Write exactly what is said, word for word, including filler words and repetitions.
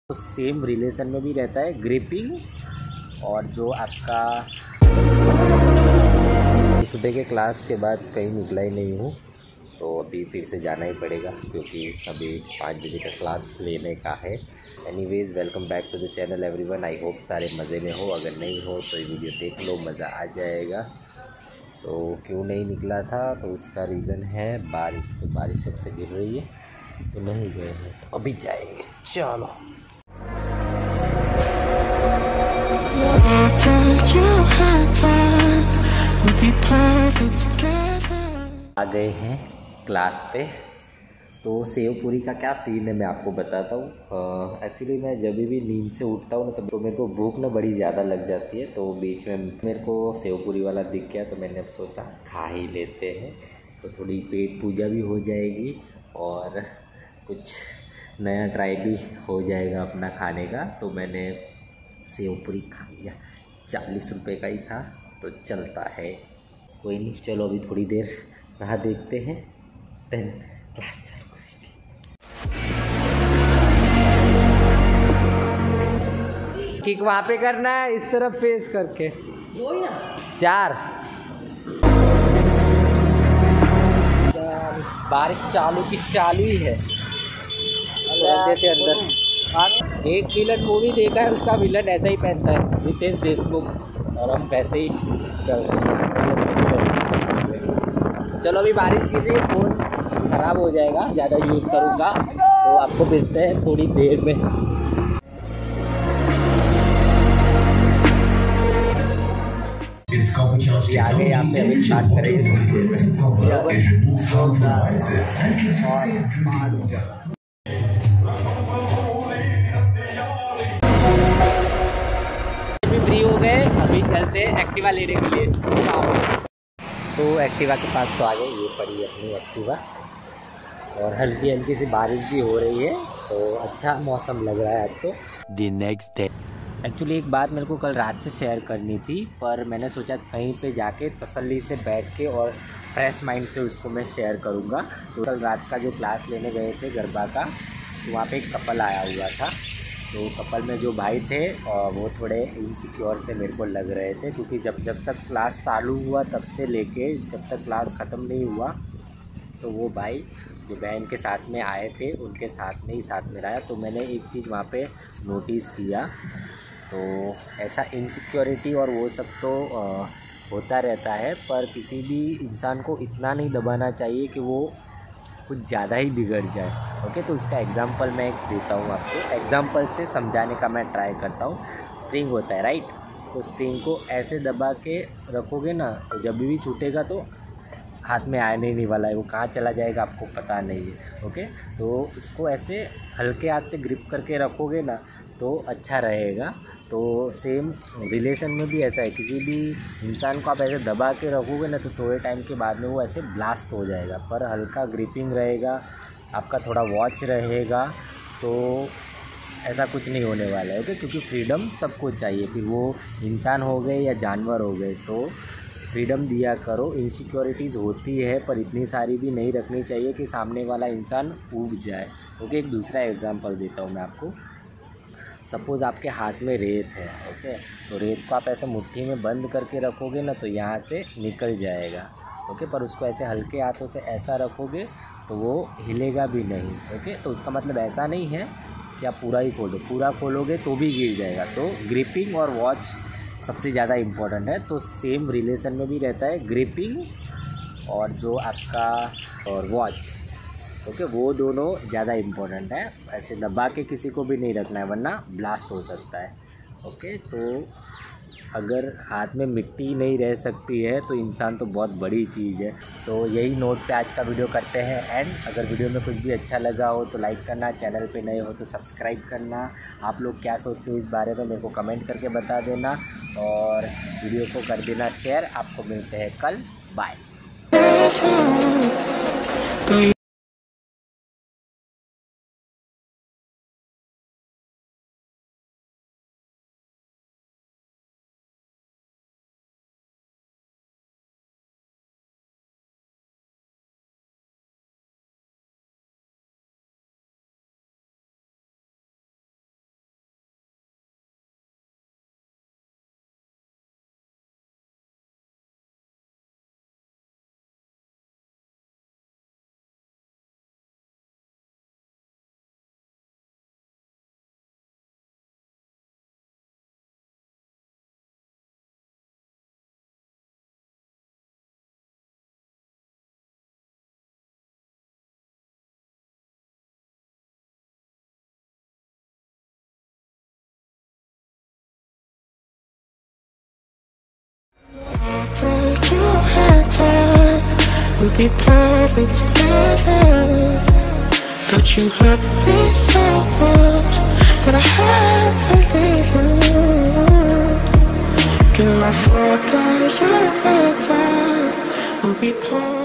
तो same relation में भी रहता है ग्रिपिंग और जो आपका। सुबह के क्लास के बाद कहीं निकला ही नहीं हूँ, तो अभी फिर से जाना ही पड़ेगा क्योंकि अभी पाँच बजे का क्लास लेने का है। Anyways, welcome back to the channel everyone. I hope सारे मज़े में हो, अगर नहीं हो तो ये वीडियो देख लो, मज़ा आ जाएगा। तो क्यों नहीं निकला था, तो उसका रीज़न है बारिश। तो बारिश जब से गिर रही है तो नहीं गए हैं, तो अभी जाएंगे। चलो आ गए हैं क्लास पे। तो सेव पूरी का क्या सीन है मैं आपको बताता हूँ। एक्चुअली मैं जब भी नींद से उठता हूँ ना, तब तो मेरे को भूख ना बड़ी ज़्यादा लग जाती है। तो बीच में मेरे को सेव पूरी वाला दिख गया, तो मैंने अब सोचा खा ही लेते हैं, तो थोड़ी पेट पूजा भी हो जाएगी और कुछ नया ट्राई भी हो जाएगा अपना खाने का। तो मैंने सेव पूरी खा लिया, चालीस रुपये का ही था, तो चलता है, कोई नहीं। चलो अभी थोड़ी देर राह देखते हैं, देन क्लास चालू करेंगे। किक वहाँ पे करना है, इस तरफ फेस करके। वो ही ना चार। बारिश चालू की चालू ही है। देते अंदर। एक विलन मूवी देखा है, उसका विलन ऐसा ही पहनता है, रितेश देशमुख, और हम वैसे ही चल रहे हैं। चलो अभी बारिश की रही है, फ़ोन ख़राब हो जाएगा ज़्यादा यूज़ करूँगा, तो आपको मिलते हैं थोड़ी देर में। अभी आ गए यहाँ पे, अभी स्टार्ट करेंगे। फ्री हो गए, अभी चलते हैं एक्टिवा लेने के लिए। तो एक्टिवा के पास तो आ गए, ये पड़ी है अपनी एक्टिवा, और हल्की हल्की सी बारिश भी हो रही है, तो अच्छा मौसम लग रहा है आज तो। The next day. एक्चुअली एक बात मेरे को कल रात से शेयर करनी थी, पर मैंने सोचा कहीं पे जाके तसल्ली से बैठ के और फ्रेश माइंड से उसको मैं शेयर करूँगा। तो कल रात का जो क्लास लेने गए थे गरबा का, तो वहाँ पे एक कपल आया हुआ था। तो कपल में जो भाई थे और वो थोड़े इनसिक्योर से मेरे को लग रहे थे, क्योंकि जब जब तक क्लास चालू हुआ तब से लेके जब तक क्लास ख़त्म नहीं हुआ, तो वो भाई जो बहन के साथ में आए थे उनके साथ में ही साथ में रहा। तो मैंने एक चीज़ वहाँ पे नोटिस किया, तो ऐसा इनसिक्योरिटी और वो सब तो आ, होता रहता है, पर किसी भी इंसान को इतना नहीं दबाना चाहिए कि वो कुछ ज़्यादा ही बिगड़ जाए। ओके, तो उसका एग्ज़ाम्पल मैं एक देता हूँ आपको, एग्ज़ाम्पल से समझाने का मैं ट्राई करता हूँ। स्प्रिंग होता है राइट, तो स्प्रिंग को ऐसे दबा के रखोगे ना, तो जब भी छूटेगा तो हाथ में आने ही नहीं वाला है, वो कहाँ चला जाएगा आपको पता नहीं है। ओके, तो उसको ऐसे हल्के हाथ से ग्रिप करके रखोगे ना तो अच्छा रहेगा। तो सेम रिलेशन में भी ऐसा है, किसी भी इंसान को आप ऐसे दबा के रखोगे ना तो थोड़े टाइम के बाद में वो ऐसे ब्लास्ट हो जाएगा। पर हल्का ग्रिपिंग रहेगा, आपका थोड़ा वॉच रहेगा, तो ऐसा कुछ नहीं होने वाला है। ओके, क्योंकि फ्रीडम सबको चाहिए, फिर वो इंसान हो गए या जानवर हो गए, तो फ्रीडम दिया करो। इनसिक्योरिटीज़ होती है, पर इतनी सारी भी नहीं रखनी चाहिए कि सामने वाला इंसान ऊब जाए। ओके, एक दूसरा एग्जांपल देता हूँ मैं आपको। सपोज़ आपके हाथ में रेत है, ओके, तो रेत को आप ऐसे मुट्ठी में बंद करके रखोगे ना तो यहाँ से निकल जाएगा। ओके, पर उसको ऐसे हल्के हाथों से ऐसा रखोगे तो वो हिलेगा भी नहीं। ओके, तो उसका मतलब ऐसा नहीं है कि आप पूरा ही खोलो, पूरा खोलोगे तो भी गिर जाएगा। तो ग्रिपिंग और वॉच सबसे ज़्यादा इम्पोर्टेंट है। तो सेम रिलेशन में भी रहता है ग्रिपिंग और जो आपका और वॉच। ओके, वो दोनों ज़्यादा इम्पोर्टेंट है। ऐसे दबा के किसी को भी नहीं रखना है, वरना ब्लास्ट हो सकता है। ओके, तो अगर हाथ में मिट्टी नहीं रह सकती है तो इंसान तो बहुत बड़ी चीज़ है। तो यही नोट पे आज का वीडियो करते हैं एंड। अगर वीडियो में कुछ भी अच्छा लगा हो तो लाइक करना, चैनल पे नए हो तो सब्सक्राइब करना। आप लोग क्या सोचते हो इस बारे में मेरे को कमेंट करके बता देना, और वीडियो को कर देना शेयर। आपको मिलते हैं कल, bye. we'll be perfect together. But you hurt me so much that I had to leave you. Girl, I thought that you were better. We'll be perfect.